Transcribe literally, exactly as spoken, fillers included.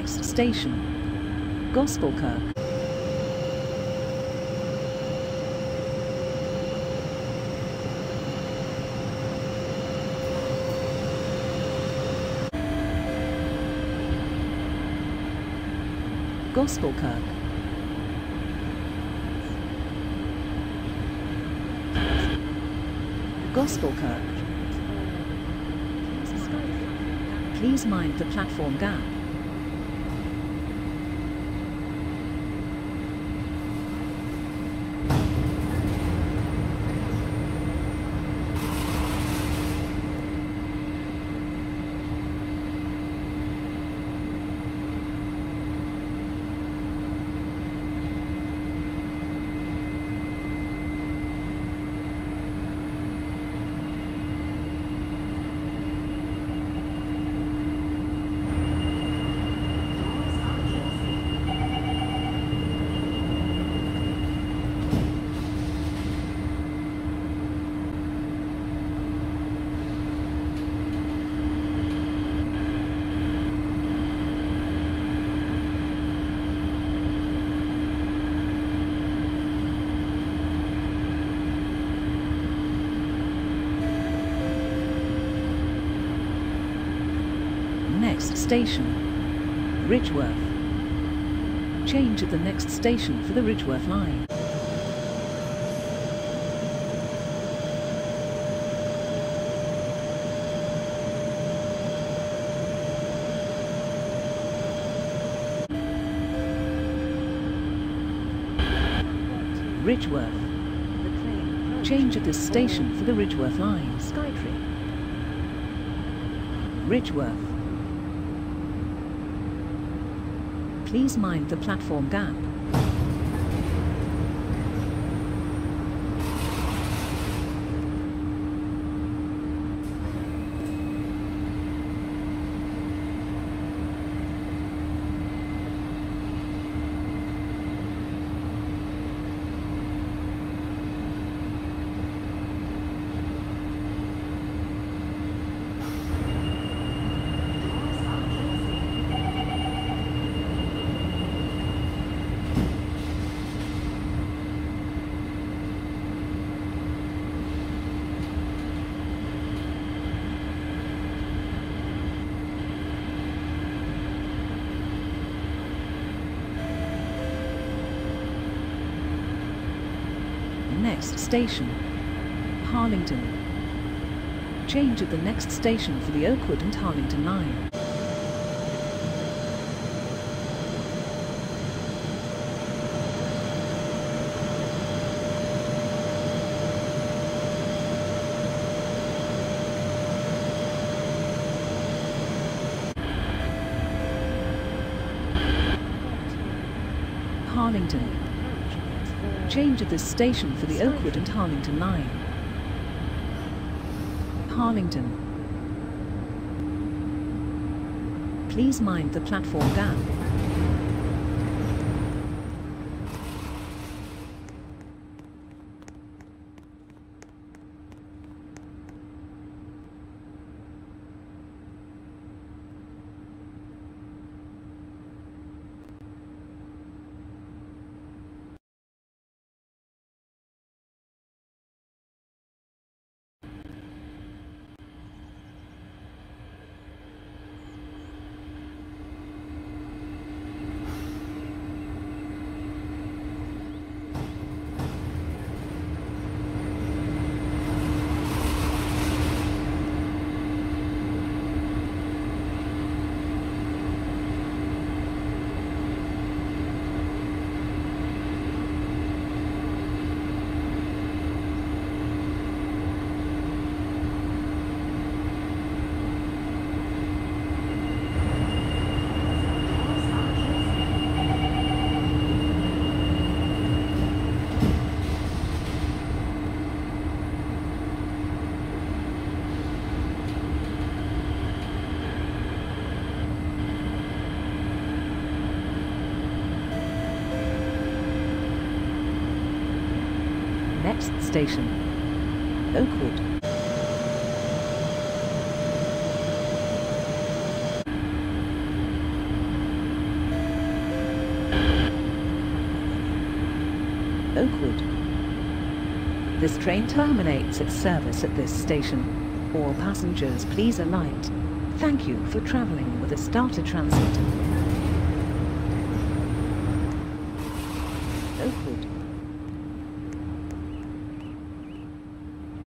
Next station, Gospelkirk. Gospelkirk. Gospelkirk. Please mind the platform gap. Next station, Ridgeworth. Change at the next station for the Ridgeworth line. Ridgeworth. Change at this station for the Ridgeworth line. Skytree. Ridgeworth. Please mind the platform gap. Next station, Harlington. Change at the next station for the Oakwood and Harlington line. Harlington. Change at this station for the Oakwood and Harlington line. Harlington. Please mind the platform gap. Next station, Oakwood. This train terminates its service at this station. All passengers, please alight. Thank you for travelling with the Starter Transit.